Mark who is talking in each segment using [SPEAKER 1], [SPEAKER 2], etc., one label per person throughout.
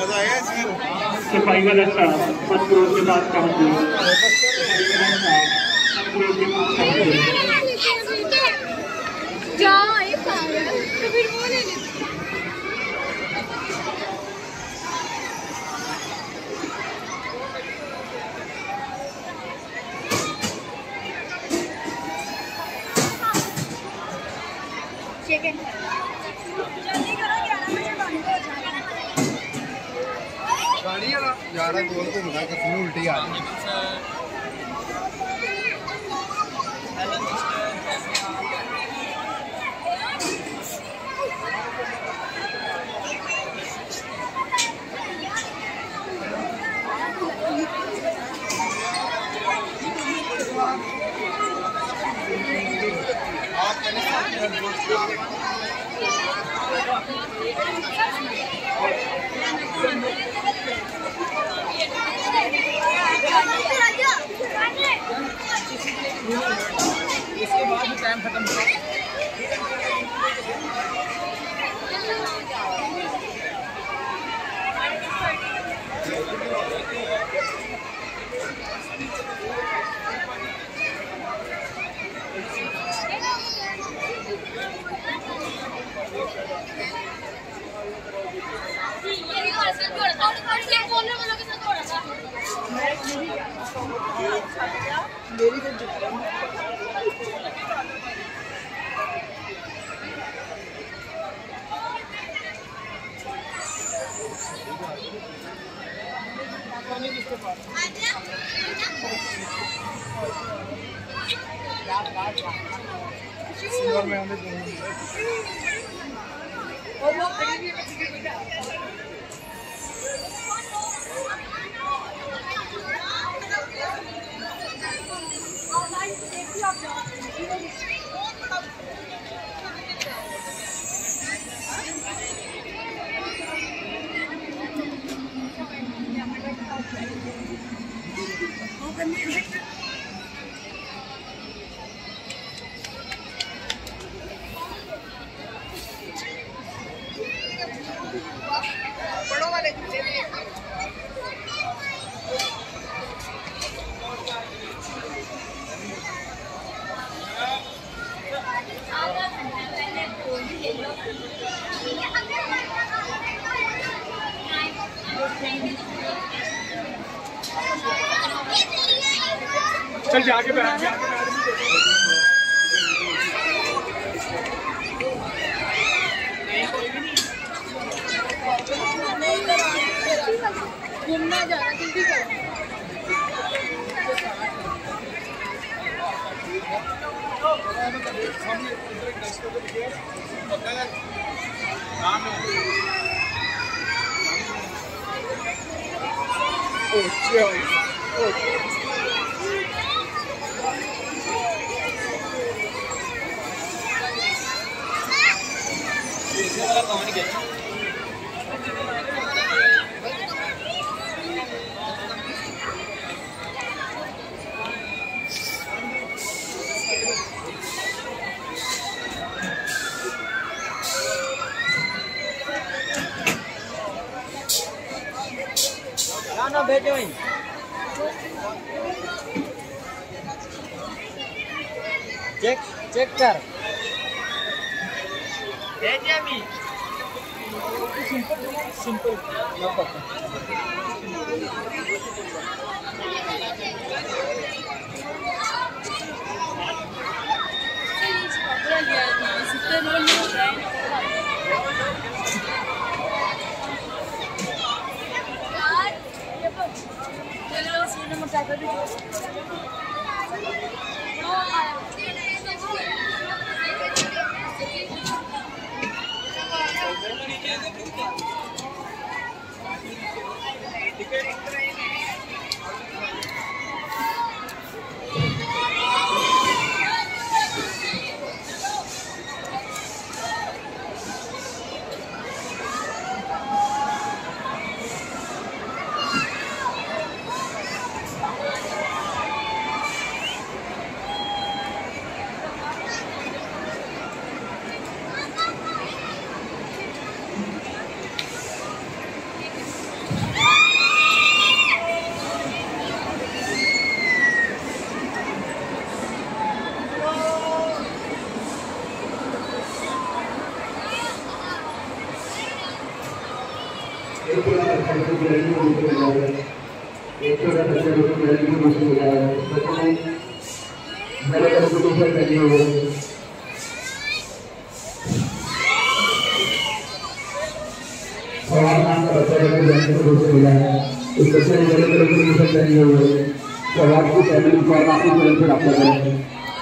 [SPEAKER 1] सफाई वाला स्टाफ 5 करोड़ के बाद काम किया।
[SPEAKER 2] गाड़ी जा रहा गोल घूमना कसम उल्टी आ रही इसके बाद टाइम खत्म हो चल जाके बैठ घूमना जाना जल्दी करो। ना बैठे वहीं चेक कर सिंपल
[SPEAKER 3] एक छोटा बच्चा जो कि लड़की को मुझसे मिला है, बच्चों ने मेरे कंपटीशन में लिए हुए सवाल नाम का बच्चा जो कि लड़की को मुझसे मिला है, उस बच्चे ने मेरे कंपटीशन में लिए हुए सवाल की फैमिली को काफी जल्द से रब्ता करें।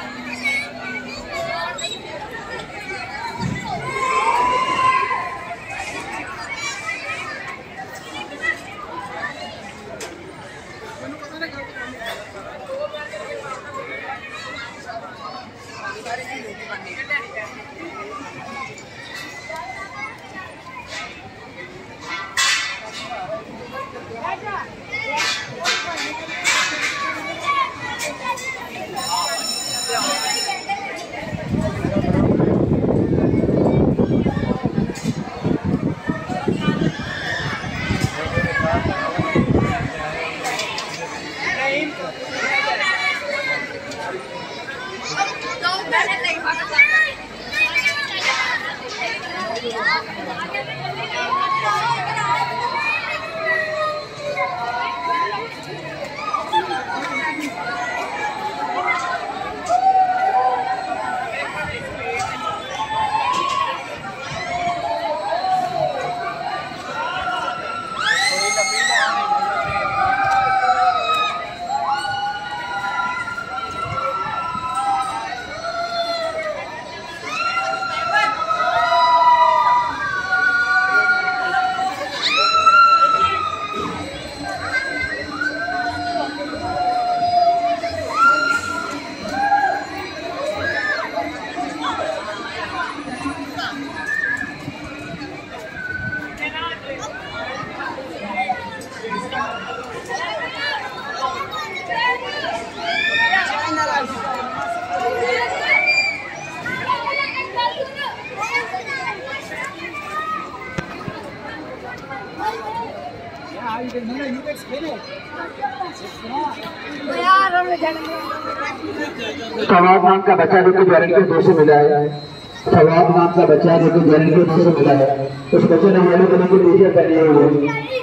[SPEAKER 3] सवाब नाम का बच्चा जो कि जैन के 2 से मिला है, सवाब नाम का बच्चा जो कि जैन के 2 से मिला है, उस बच्चे ने येलो कलर की टी-शर्ट पहनी हुई है।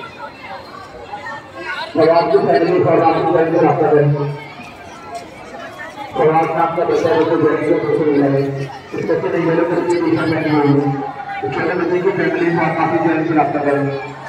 [SPEAKER 3] सवाब की फैमिली को काफी जल्द से रब्ता करें। सवाब नाम का बच्चा जो कि जैन के 2 से मिला है, उस बच्चे ने येलो कलर की टी-शर्ट पहनी हुई है। उस छोटे बच्चे की फैमिली को काफी जल्द से रब्ता करें।